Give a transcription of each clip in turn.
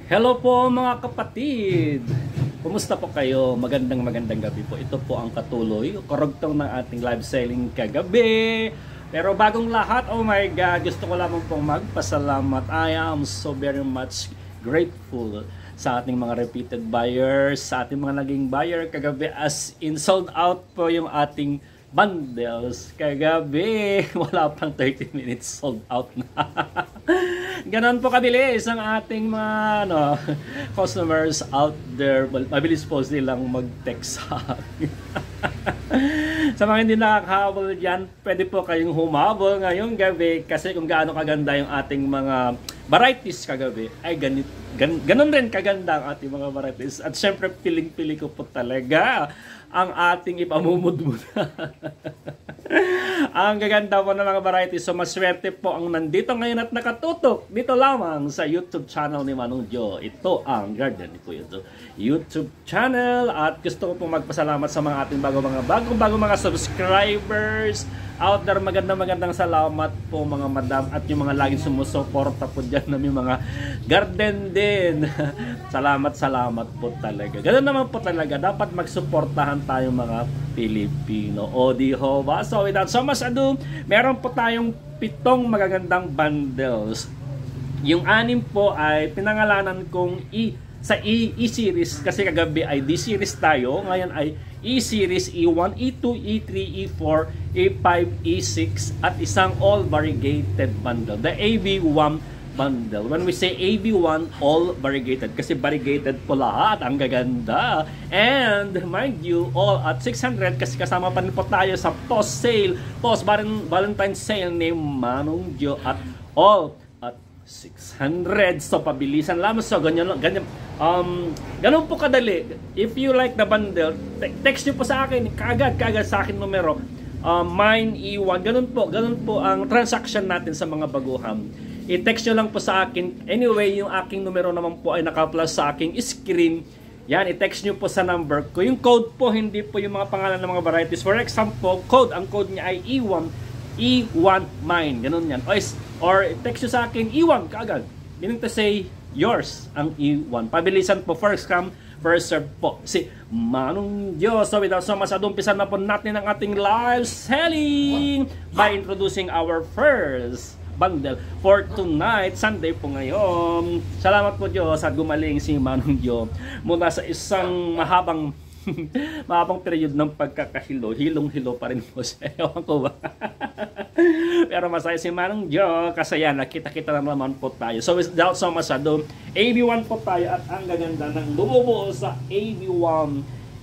Hello po mga kapatid! Kumusta po kayo? Magandang gabi po. Ito po ang katuloy, karugtong ng ating live selling kagabi. Pero bagong lahat, oh my God, gusto ko lamang pong magpasalamat. I am so very much grateful sa ating mga repeated buyers, sa ating mga naging buyer kagabi, as in sold out po yung ating bundles kagabi. Wala pang 30 minutes, sold out na. Ganon po kabilis ang ating mga customers out there. Mabilis po silang mag-text sa akin. Sa mga hindi nakakahabol dyan, pwede po kayong humabol ngayong gabi kasi kung gaano kaganda yung ating mga varieties kagabi, ay ganon rin kaganda ang ating mga varieties. At syempre, piling-pili ko po talaga ang ating ipamumudmud. Ang gaganda po ng mga varieties. So, maswerte po ang nandito ngayon at nakatutok dito lamang sa YouTube channel ni Manong Jo. Ito ang Garden ni Kuya Jo YouTube channel. At gusto ko pong magpasalamat sa mga ating bagong mga subscribers out there. Magandang salamat po mga madam at yung mga laging sumusuporta po dyan na may mga garden din. Salamat po talaga. Ganun naman po talaga. Dapat magsuportahan tayo mga Pilipino. O di ho ba? So without so much ado, meron po tayong 7 magagandang bundles. Yung 6 po ay pinangalanan kong sa E-series kasi kagabi ay D-series tayo. Ngayon ay E-series, E1, E2, E3, E4, E5, E6 at isang all variegated bundle. The AB1 bundle. When we say AB1, all variegated. Kasi variegated po lahat. Ang gaganda. And mind you, all at 600 kasi kasama pa rin po tayo sa post-sale, post-Valentine's sale ni Manong Jo at all at 600. So, pabilisan lamang. So, ganyan ganun po kadali. If you like the bundle, text nyo po sa akin. Kaagad sa akin numero. Mine E1. Ganun po ang transaction natin sa mga baguhan. I-text nyo lang po sa akin. Anyway, yung aking numero naman po ay naka-plus sa aking screen. Yan, i-text nyo po sa number ko. Yung code po, hindi po yung mga pangalan ng mga varieties. For example, ang code niya ay E1 mine. Ganun yan. Or text nyo sa akin, E1 kaagad. Meaning to say, yours ang E1. Pabilisan po, first come, first serve po. Si Manong Diyos. So without so much ado, umpisan na po natin ang ating live selling by introducing our first bundle for tonight, Sunday po ngayon. Salamat po Diyos at gumaling si Manong Diyos mula sa isang mahabang period ng pagkakahilo. Hilong-hilo pa rin po siya. Ewan ko ba? Pero masaya si Manong Diyos kasi yan, nakita-kita na naman po tayo. So without so much ado, AB1 po tayo at ang gaganda ng bumubuo sa AB1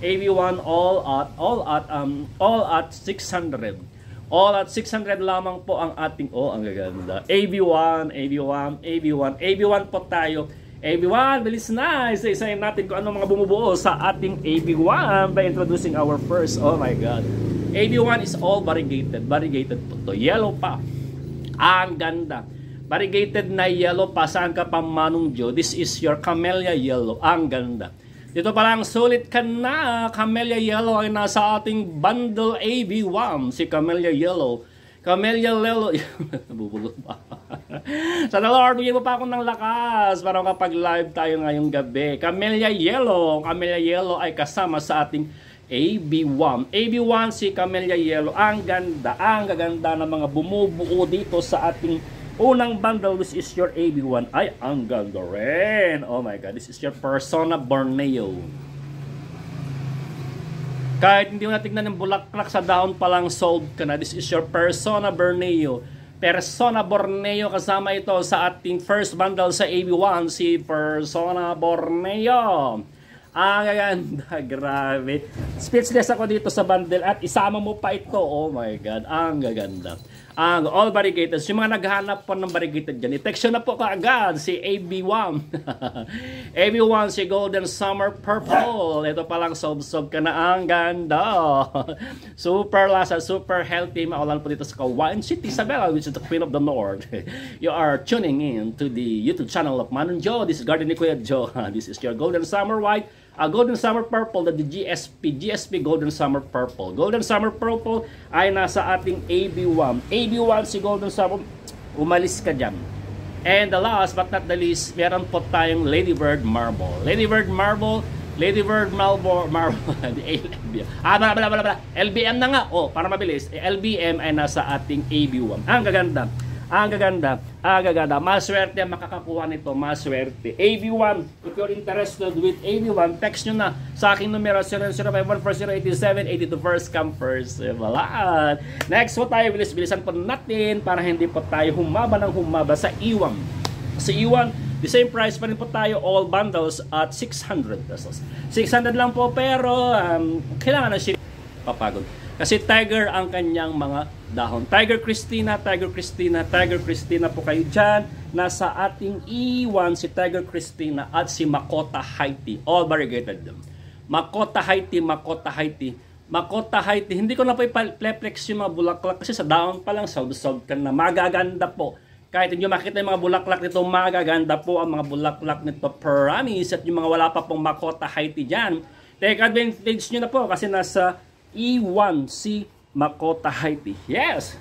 all at 600. All at 600 lamang po ang ating, ang gaganda. AB1 po tayo. AB1, bilis na. Isa-isayin natin kung ano mga bumubuo sa ating AB1 by introducing our first. Oh my God. AB1 is all variegated. Variegated po to. Yellow pa. Ang ganda. Variegated na yellow pa. Saan ka pa Manong Jo? This is your Camellia Yellow. Ang ganda. Dito pa lang, sulit ka na. Camellia Yellow ay nasa ating bundle AB1. Si Camellia Yellow. Camellia Yellow. Nabubulot pa. Sa Lord, bigyan mo pa ako ng lakas para kapag live tayo ngayong gabi. Camellia Yellow. Camellia Yellow ay kasama sa ating AB1. AB1 si Camellia Yellow. Ang ganda. Ang gaganda ng mga bumubuo dito sa ating unang bundle. This is your AB1. Ay, ang ganda rin. Oh my God. This is your Persona Borneo. Kahit hindi mo natignan yung bulaklak sa dahon pa lang, sold ka na. This is your Persona Borneo. Persona Borneo kasama ito sa ating first bundle sa AB1. Si Persona Borneo. Ang gaganda. Grabe. Speechless ako dito sa bundle at isama mo pa ito. Oh my God. Ang gaganda. Ang all variegated. Yung mga naghanap po ng variegated dyan, i-text na po kaagad si AB1. AB1 si Golden Summer Purple. Ito palang sob-sob ka na. Ang ganda. Super lasa, super healthy. Maulan po dito sa Kawain City, Isabela, which is the Queen of the North. You are tuning in to the YouTube channel of Manong Jo. This is Garden ni Kuya Jo. This is your Golden Summer White. Golden Summer Purple, the GSP Golden Summer Purple. Golden Summer Purple ay nasa ating AB1. AB1 si Golden Summer, umalis ka dyan. And the last but not the least, meron po tayong Ladybird Marble. Ladybird Marble, LBM na nga. Oh, para mabilis. LBM ay nasa ating AB1. Ang gaganda. Ang gaganda. Ang gaganda. Maswerte ang makakakuha nito. Maswerte. AB1. If you're interested with AB1, text nyo na sa aking numero 00514087882. First come, first wala. Next po tayo. Bilis-bilisan po natin para hindi po tayo humaba ng humaba sa E1. Sa E1, the same price pa rin po tayo, all bundles at 600 pesos. 600 lang po, pero kailangan na siya papagod. Kasi Tiger ang kanyang mga dahon. Tiger Christina po kayo dyan. Nasa ating E1 si Tiger Christina at si Makota Haiti. All variegated them. Makota Haiti. Hindi ko na po ipleplex yung mga bulaklak kasi sa dahon pa lang, sold ka na. Magaganda po. Kahit hindi makita yung mga bulaklak nito, magaganda po ang mga bulaklak nito. Promise. At yung mga wala pa pong Makota Haiti dyan, take advantage nyo na po kasi nasa E1 si Makota Haiti. Yes!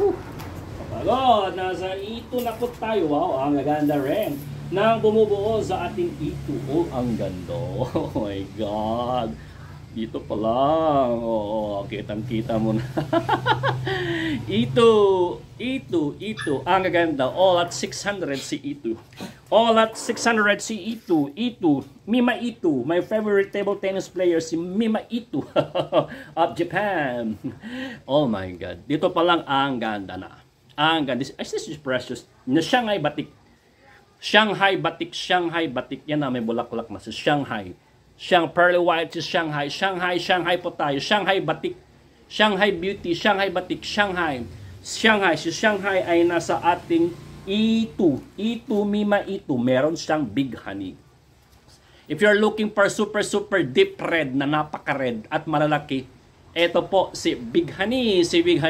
Kapagod, nasa E2 na po tayo. Wow, ang ganda rin. Nang bumubuo sa ating E2. Oh, ang ganda. Oh my God. Dito pa lang. Oh, kitang-kita mo na. E2. Ang gaganda. All at 600 si E2. All at 600 si E2. Mima E2. My favorite table tennis player si Mima E2 of Japan. Oh my God. Dito pa lang ang ganda na. Ang ganda. This is precious. Na Shanghai batik. Shanghai batik. Yan na, may bulaklak na sa Shanghai. Pearly white is Shanghai po tayo. Shanghai batik. Shanghai beauty. Shanghai batik. Shanghai. Si Shanghai ay nasa ating E2. Mima E2. Meron siyang big honey. If you're looking for super deep red na napaka-red at malalaki, ito po si Big Honey. Si Big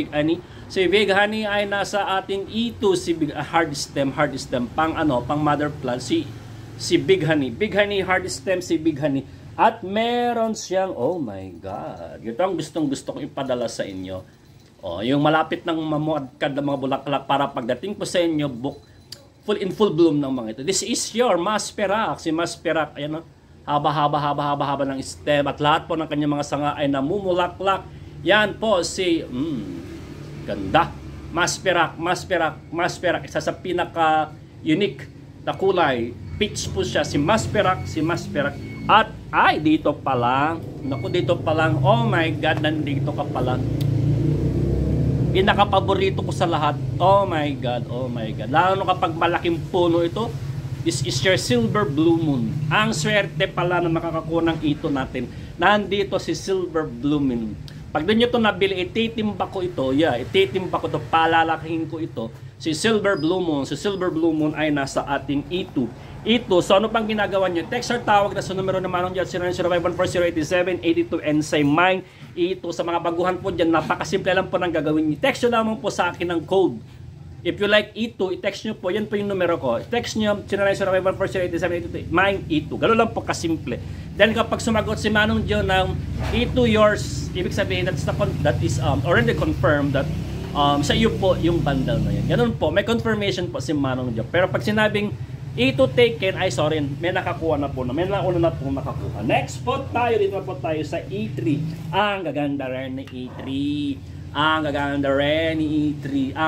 Honey ay nasa ating E2. Si Big hard stem. Pang mother plant. Si Big Honey. Hard stem si Big Honey. At meron siyang, oh my God. Ito ang gustong-gusto kong ipadala sa inyo. Oh, yung malapit ng mamuadkad ng mga bulaklak para pagdating po sa inyo, in full bloom ng mga ito. This is your Masperak. Si Masperak, ayan o. Haba ng stem. At lahat po ng kanyang mga sanga ay namumulaklak. Yan po si, ganda. Masperak. Isa sa pinaka-unique na kulay. Peach po siya, si Masperak. At, dito pa lang. Oh my God, nandito ka pala. Pinaka-paborito ko sa lahat. Oh my God. Lalo kapag malaking puno ito, this is your Silver Blue Moon. Ang swerte pala na makakakuha ng ito natin. Nandito si Silver Blue Moon. Pag doon nyo ito nabili, ititimba ko ito. Palalakihin ko ito. Si Silver Blue Moon. Si Silver Blue Moon ay nasa ating E2. So ano pang ginagawa nyo? Text or tawag na sa numero na manong dyan, 090514087882 and say mine E2. Sa mga baguhan po dyan, napakasimple lang po ng gagawin nyo. Text nyo lamang po sa akin ng code. If you like E2, i-text nyo po. Yan po yung numero ko. Text nyo, 090514087882 mine E2. Gano'n lang po kasimple. Then kapag sumagot si Manong John ng E2 yours, ibig sabihin that is already confirmed that sa iyo po yung bundle na yan. Ganun po, may confirmation po si Manong John. Pero pag sinabing E2 taken, sorry, may nakakuha na po na. May nauna na po nakakuha. Next po tayo, dito po tayo sa E3. Ang gaganda rin ni E3. Ang gaganda rin ni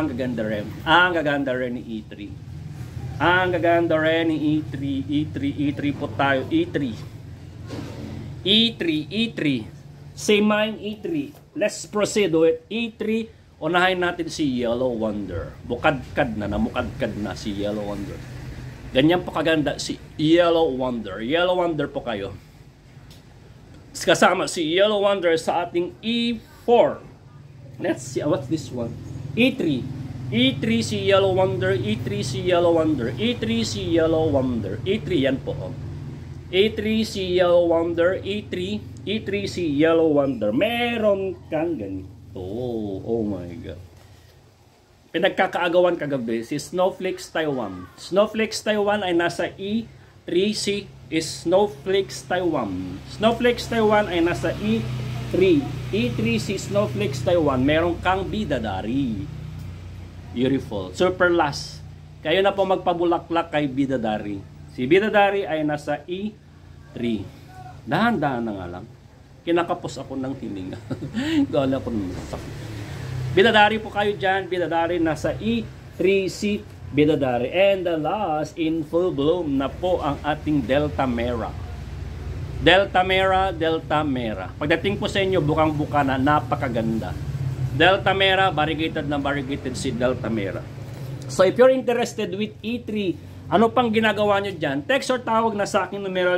E3 po tayo. E3. Say mine E3. Let's proceed with E3. Unahin natin si Yellow Wonder. Mukadkad na si Yellow Wonder. Ganyan po kaganda si Yellow Wonder. Yellow Wonder po kayo. Kasama si Yellow Wonder sa ating E4. Let's see, what's this one? E3. E3 si Yellow Wonder. E3 si Yellow Wonder. E3 yan po. E3 si Yellow Wonder. E3 si Yellow Wonder. Meron kang ganito. Oh my God. Pinagkakaagawan kagabi si Snowflakes Taiwan. Snowflakes Taiwan ay nasa E3 si Snowflakes Taiwan. Snowflakes Taiwan ay nasa E3. E3 si Snowflakes Taiwan. Meron kang bidadari. Beautiful. Super last. Kayo na po magpabulaklak kay Bidadari. Si Bidadari ay nasa E3. Dahan-dahan na nga lang. Kinakapos ako ng hininga. Gala ko ng sakit. Bidadari po kayo dyan. Bidadari nasa E3C Bidadari. And the last, in full bloom na po ang ating Delta Mera. Delta Mera, Delta Mera. Pagdating po sa inyo, bukang-buka na, napakaganda. Delta Mera, variegated na variegated si Delta Mera. So if you're interested with E3, ano pang ginagawa nyo dyan? Text or tawag na sa aking numero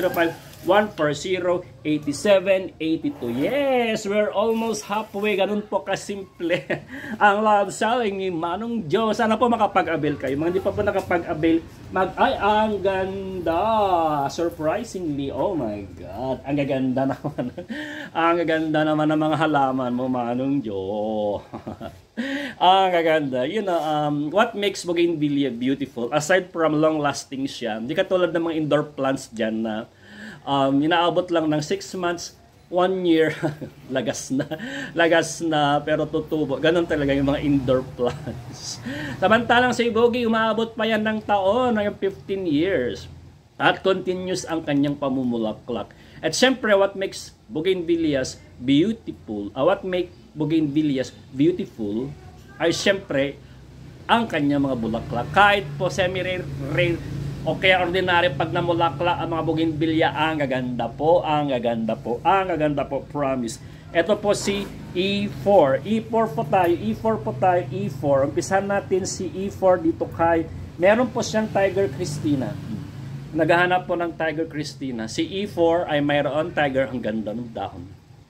005-140-8782. Yes, we're almost halfway. Ganun po kasimple ang love selling ni Manong Joe. Sana po makapag-avail kayo. Mga hindi pa po nakapag-avail, ay, ang ganda. Surprisingly, oh my God. Ang gaganda naman. Ang gaganda naman ng mga halaman mo, Manong Joe. Ang gaganda. You know, what makes Bougainvillea beautiful, aside from long-lasting siya, hindi katulad ng mga indoor plants dyan na inaabot lang ng 6 months, 1 year, lagas na, pero tutubo. Ganon talaga yung mga indoor plants. Samantalang sa Bougainvillea, umaabot pa yan ng taon, ng 15 years. At continuous ang kanyang pamumulaklak. At syempre, what makes Bougainvilleas beautiful, what makes Bougainvilleas beautiful, ay syempre, ang kanyang mga bulaklak. Kahit po semi-rare, o kaya ordinary pag namulaklak ang mga Bougainvillea, ang gaganda po, promise. Ito po si E4. E4 po tayo. Umpisahan natin si E4 dito kay, meron po siyang Tiger Christina. Naghahanap po ng Tiger Christina. Si E4 ay mayroon Tiger, ang ganda ng dahon.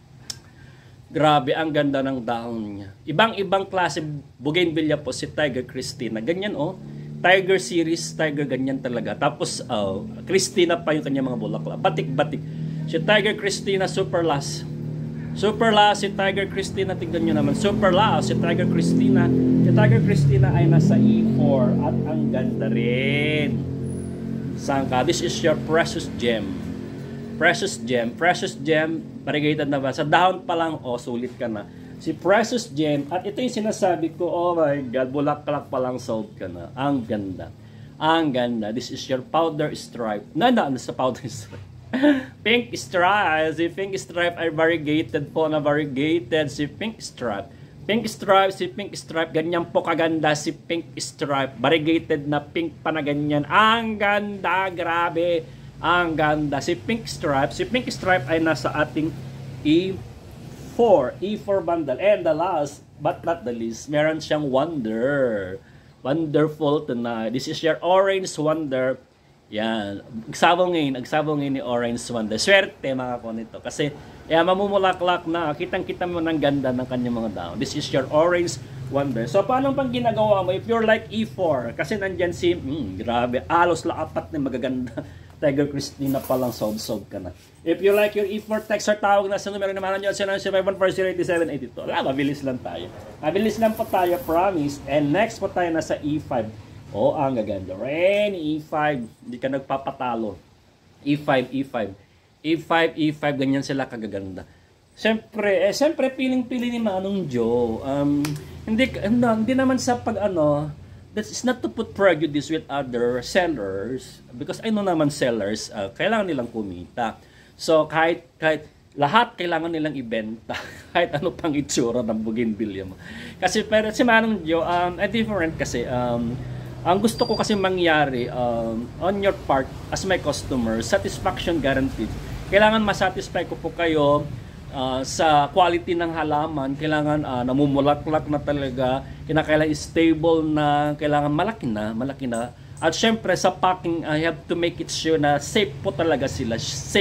Grabe, ang ganda ng dahon niya. Ibang-ibang klase Bougainvillea po si Tiger Christina. Ganyan oh. Tiger series, Tiger ganyan talaga. Tapos, Christina pa yung kanya mga bulaklak. Batik-batik. Si Tiger Christina, super last. Super last, si Tiger Christina, tignan nyo naman. Super last, si Tiger Christina. Si Tiger Christina ay nasa E4. At ang ganda rin. Sangka, this is your precious gem. Precious gem. Variegated na ba? Sa dahon pa lang, sulit ka na. Si Precious Gem, at ito yung sinasabi ko, oh my God, bulaklak pa lang, sold ka na. Ang ganda. This is your powder stripe. Ano sa powder stripe? Pink stripe. Si Pink stripe ay variegated po na variegated. Si Pink stripe. Si Pink stripe. Ganyan po kaganda si Pink stripe. Variegated na pink pa na ganyan. Ang ganda, grabe. Ang ganda. Si Pink stripe ay nasa ating E4 bundle. And the last but not the least, meron siyang wonderful tonight. This is your Orange Wonder. Yan. Agsabong ni Orange Wonder. Swerte mga ko nito. Kasi mamumulaklak na. Kitang-kita mo ng ganda ng kanyang mga dahon. This is your Orange Wonder. So, paano pang ginagawa mo? If you're like E4, kasi nandyan si, grabe, alos la apat na magaganda. Tiger Christina pa lang, sold ka na. If you like your E4 text or tawag na sa numero naman nyo, 0951408782. Mabilis lang tayo. Mabilis lang po tayo, promise. And next po tayo nasa E5. Ang gaganda. Ren, E5. Hindi ka nagpapatalo. E5, ganyan sila kagaganda. Siyempre, piling-pili ni Manong Joe. Hindi naman sa that's not to put prejudice with other sellers, because I know naman sellers, kailangan nilang kumita. So, kahit lahat kailangan nilang ibenta, kahit ano pang itsura ng Bougainvillea mo. Kasi, pero si Manong Joe, different kasi, ang gusto ko kasi mangyari, on your part, as my customer, satisfaction guaranteed. Kailangan masatisfy ko po kayo, sa quality ng halaman, kailangan namumulaklak na talaga, kailangan stable na, kailangan malaki na. At syempre sa packing, I have to make it sure na safe po talaga sila.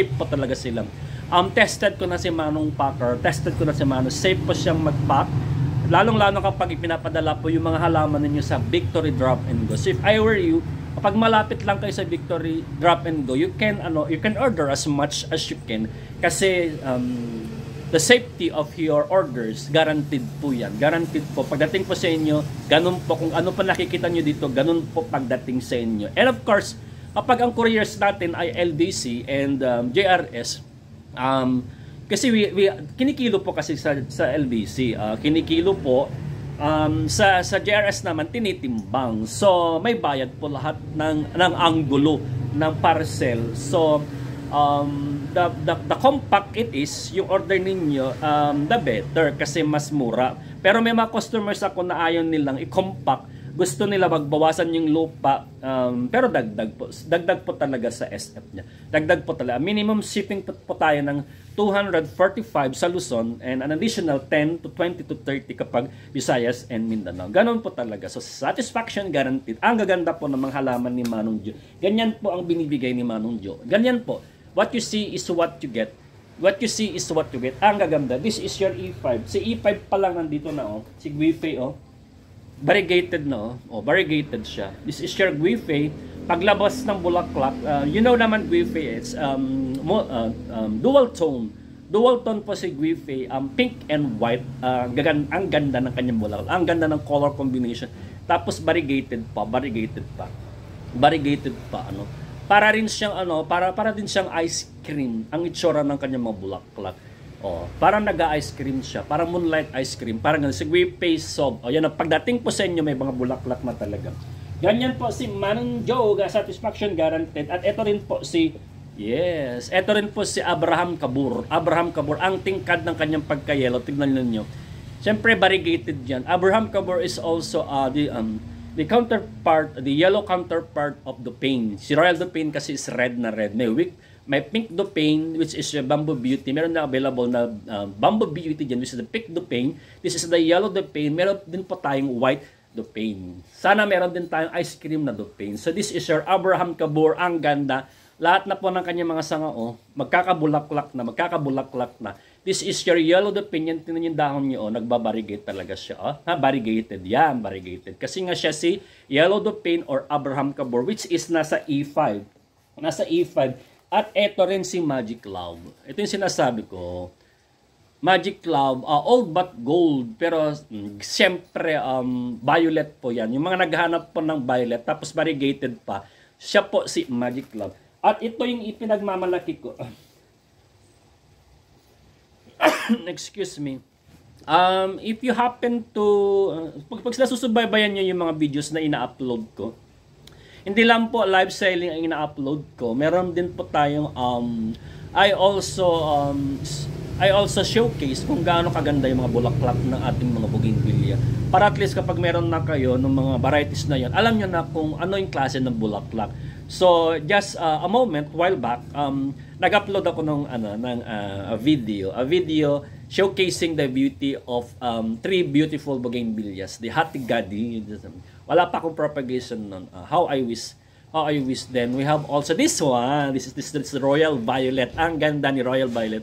Tested ko na si Manong Packer, safe po siyang mag-pack. Lalong-lalo kapag ipinapadala po yung mga halaman ninyo sa Victory Drop and Go. So if I were you, kapag malapit lang kayo sa Victory Drop and Go, you can order as much as you can, kasi the safety of your orders, guaranteed po yan. Guaranteed po. Pagdating po sa inyo, ganun po. Kung ano pa nakikita nyo dito, ganun po pagdating sa inyo. And of course, kapag ang couriers natin ay LDC and JRS, kasi we kinikilo po kasi sa LDC. Kinikilo po. Sa GRS naman, tinitimbang. So, may bayad po lahat ng anggulo ng parcel. So, the compact it is, yung order ninyo, the better kasi mas mura. Pero may mga customers ako na ayaw nilang i-compact. Gusto nila magbawasan yung lupa, pero dagdag po talaga sa SF niya. Dagdag po talaga. Minimum shipping po tayo ng 245 sa Luzon and an additional 10 to 20 to 30 kapag Visayas and Mindanao. Ganon po talaga. So, satisfaction guaranteed. Ang gaganda po ng mga halaman ni Manong Jo. Ganyan po ang binibigay ni Manong Jo. Ganyan po. What you see is what you get. What you see is what you get. Ang gaganda. This is your E5. Si E5 pa lang nandito na, oh. Si Guife, oh. Variegated na, oh. Variegated siya. This is your Guife. Paglabas ng bulaklak, you know naman Guife, it's dual tone. Dual tone po si Guife, pink and white. Ang ganda ng kanyang bulaklak. Ang ganda ng color combination. Tapos variegated pa. Variegated pa, ano. Para rin siyang para din siyang ice cream ang itsura ng kanyang mga bulaklak. Oh, parang nag-ice cream siya, parang moonlight ice cream, parang ganun. Sigwi paste sob. Oh, yan ang pagdating po sa inyo may mga bulaklak na talaga. Ganyan po si Manong Joe, satisfaction guaranteed. At ito rin po si ito rin po si Abraham Kabur. Abraham Kabur, ang tingkad ng kanyang pagka-yellow. Tignan niyo. Siyempre variegated yan. Abraham Kabur is also the counterpart, the yellow counterpart of the pain. Si Royal Dupain kasi is red na red. May pink Dupain, which is your Bamboo Beauty. Meron na available na Bamboo Beauty dyan, which is the pink Dupain. This is the yellow Dupain. Meron din po tayong white Dupain. Sana meron din tayong ice cream na Dupain. So this is your Abraham Kabur. Ang ganda. Lahat na po ng kanyang mga sanga, magkakabulaklak na. This is your yellow Dupain. Yan, tinan yung dahon niyo, nagbabariegate talaga siya. Variegated. Yan, variegated. Kasi nga siya si yellow Dupain or Abraham Kabur, which is nasa E5. Nasa E5. At eto rin si Magic Love. Ito yung sinasabi ko. Magic Love, old but gold. Pero siyempre, violet po yan. Yung mga naghahanap po ng violet, tapos variegated pa, siya po si Magic Love. At ito yung ipinagmamalaki ko. Excuse me. If you happen to, pag nasusubaybayan nyo yung mga videos na ina-upload ko, hindi lang po live selling ang ina-upload ko. Meron din po tayong I also showcase kung gaano kaganda yung mga bulaklak ng ating mga bougainvillea. Para at least kapag meron na kayo ng mga varieties na yon, alam niyo na kung ano yung klase ng bulaklak. So just a while back, nag-upload ako ng a video showcasing the beauty of 3 beautiful bougainvilleas, the Hatigadi. Wala pa akong propagation nun. How I wish then. We have also this one. This is Royal Violet. Ang ganda ni Royal Violet.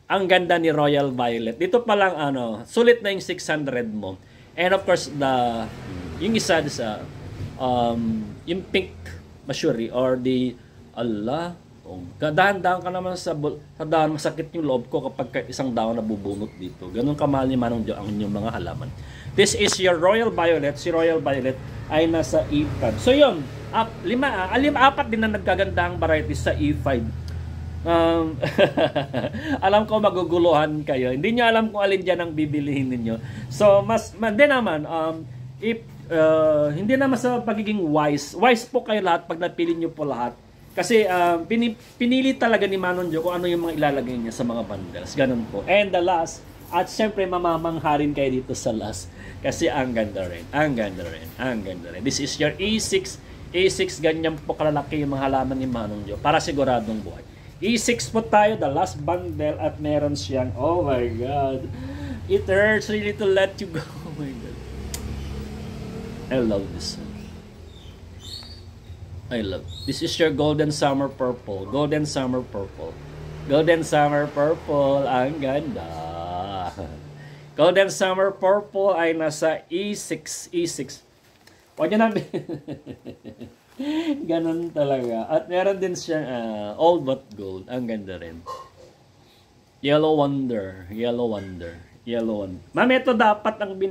Dito pa lang sulit na yung 600 mo. And of course yung isa sa yung pink Mashuri or the dahan-dahan ka naman sa dahon, masakit yung loob ko kapag isang dahon na bubunot dito. Ganun kamahal ni Manong Jo ang inyong mga halaman. This is your Royal Violet. Si Royal Violet ay nasa E5. So yun, apat din na nagkagandahang varieties sa E5. Alam ko maguguluhan kayo. Hindi nyo alam kung alin dyan ang bibilihin ninyo. So, hindi naman sa pagiging wise po kayo lahat pag napili nyo po lahat. Kasi pinili talaga ni Manong Jo kung ano yung mga ilalagay niya sa mga bundles. Ganun po. And the last, at syempre mamamangharin kayo dito sa last. Kasi ang ganda rin. This is your E6. E6, ganyan po kalalaki yung mga halaman ni Manong Jo. Para siguradong buhay. E6 po tayo, the last bundle. At meron siyang, oh my God. It hurts really to let you go. Oh my God. I love this one. This is your Golden Summer Purple. Golden Summer Purple. Ang ganda. Golden Summer Purple ay nasa E6. Huwag nyo namin. Ganon talaga. At meron din siya old but gold. Ang ganda rin. Yellow Wonder. Ma'am, ito dapat ang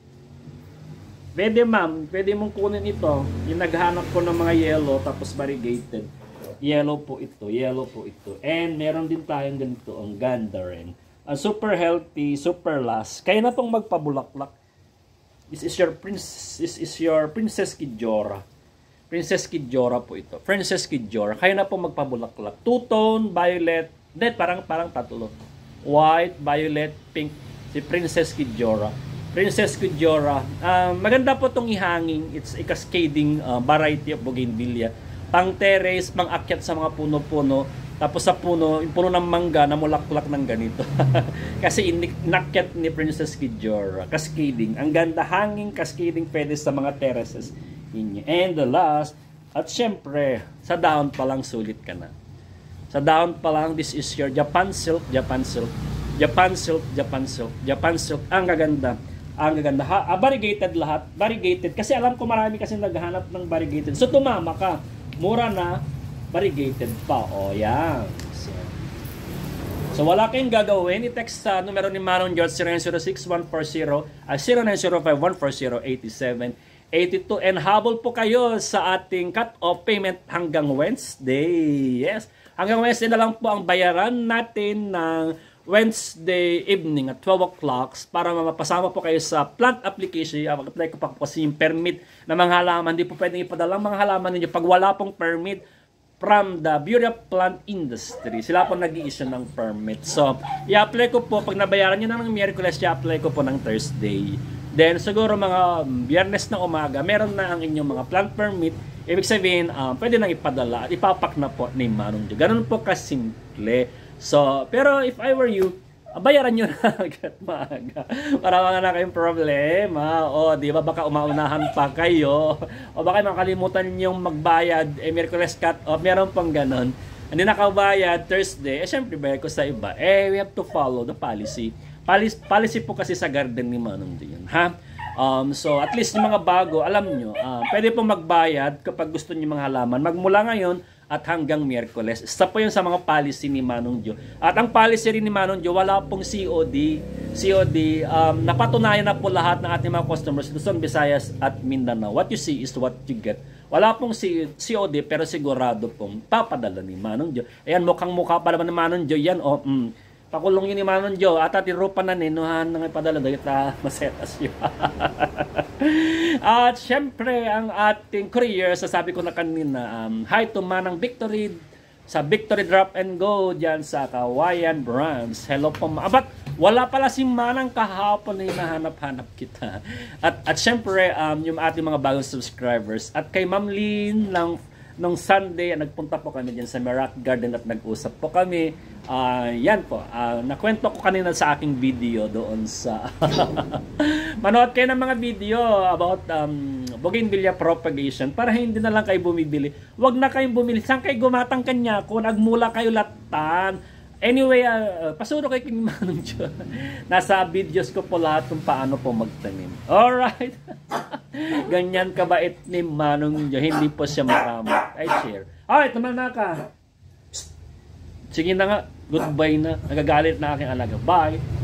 Pwede ma'am, pwede mong kunin ito. Yung naghanap ko ng mga yellow tapos variegated. Yellow po ito. And meron din tayong ganito. Ang ganda rin. Super healthy, super last. Kaya na pong magpabulaklak. This is your Princess Kidjora. Princess Kidjora po ito. Princess Kidjora. Kaya na po magpabulaklak. Two-tone, violet. Parang tatlo. White, violet, pink. Si Princess Kidjora. Princess Kidjora. Maganda po itong ihanging. It's a cascading variety of Bougainvillea. Pang terrace, pang akyat sa mga puno-puno. Tapos sa puno, yung puno ng mangga na mulaklak ng ganito. Kasi inakyat ni Princess Kidjora. Cascading. Ang ganda, hanging cascading pwede sa mga terraces. And the last, at syempre, sa down pa lang sulit ka na. Sa down pa lang, this is your Japan silk, Japan silk, Japan silk, Japan silk, Japan silk. Ang gaganda. Ang gaganda. Variegated lahat. Variegated. Kasi alam ko marami kasi naghahanap ng variegated. So tumama ka. Mura na. Variegated pa. O, yan. So wala kayong gagawin. I-text sa numero ni Manong George 0906-140 0905-140-8782. And habol po kayo sa ating cut-off payment hanggang Wednesday. Yes. Hanggang Wednesday na lang po ang bayaran natin ng Wednesday evening at 12 o'clock para mapasama po kayo sa plant application. Mag-apply ko pa po kasi yung permit na mga halaman. Hindi po pwedeng ipadala ang mga halaman ninyo pag wala pong permit from the Bureau of Plant Industry. Sila po nag-i-issue ng permit. So, i-apply ko po. Pag nabayaran nyo na ng Miyerkules, i-apply ko po ng Thursday. Then, siguro mga Biyernes na umaga, meron na ang inyong mga plant permit. Ibig sabihin, pwede nang ipadala at ipapak na po ni Manong Joe. Ganun po kasimple. So, pero if I were you, bayaran nyo na agad maaga. Para wala na kayong problema. O, di ba, baka umaunahan pa kayo. O baka makalimutan yung magbayad. Miyerkules cut off. Meron pang ganon. Hindi nakabayad Thursday. Syempre, bayad ko sa iba. We have to follow the policy. Policy po kasi sa garden ni Manong yun. Ha? So, at least yung mga bago, alam nyo, pwede po magbayad kapag gusto nyo mga halaman. Magmula ngayon, at hanggang Miyerkules. Isa po yun sa mga policy ni Manong Joe. At ang policy rin ni Manong Joe, wala pong COD. Napatunayan na po lahat ng ating mga customers, Luzon, Visayas at Mindanao. What you see is what you get. Wala pong COD pero sigurado pong papadala ni Manong Joe. Ayan, mukhang-mukha pa naman ni Manong Joe yan. Pakulong yun ni Manong Joe. At tirupa na ninuhan ng ipadala. Dahil masetas yun. At syempre, ang ating courier, sasabi ko na kanina, hi to Manang Victory sa Victory Drop and Go dyan sa Kawayan Brands. Hello po. But wala pala si Manang kahapon na hinahanap-hanap kita. At syempre, yung ating mga bagong subscribers. At kay Ma'am Lynn nung Sunday, nagpunta po kami dyan sa Merak Garden at nag-usap po kami. Yan po, nakwento ko kanina sa aking video doon sa manood kayo ng mga video about Bougainvillea propagation para hindi na lang kayo bumibili. Huwag na kayong bumili. Saan kayo gumatang kanya kung nagmula kayo latan? Anyway, pasuro kay King Manong Joe. Nasa videos ko po lahat kung paano po magtanim. Alright. Ganyan kabait ni Manong Joe. Hindi po siya maramot. I share. Alright, naman na ka. Sige na nga. Goodbye na. Nagagalit na aking alaga. Bye.